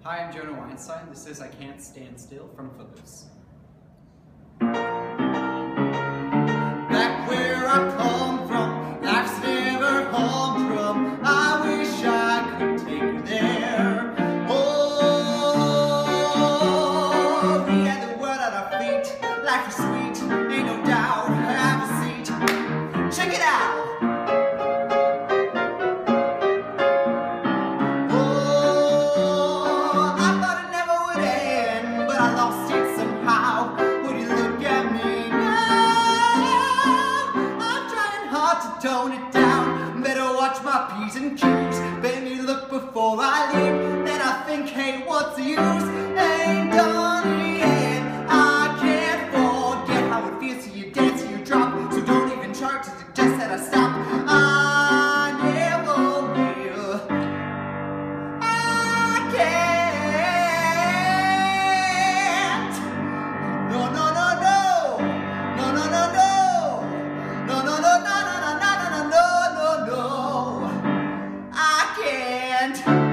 Hi, I'm Jonah Weinstein. This is I Can't Stand Still from Footloose. Back where I come from, life's never humdrum. I wish I could take you there. Oh, we had the world at our feet. Life is sweet, ain't no doubt. Have a seat. Check it out. I lost it somehow. Would you look at me now? I'm trying hard to tone it down. Better watch my P's and Q's. Baby, look before I leave. Then I think, hey, what's the use? Ain't done it yet. I can't forget how it feels till you dance till you drop. So don't even try to suggest that I stop. I never will. I can't. No, I can't.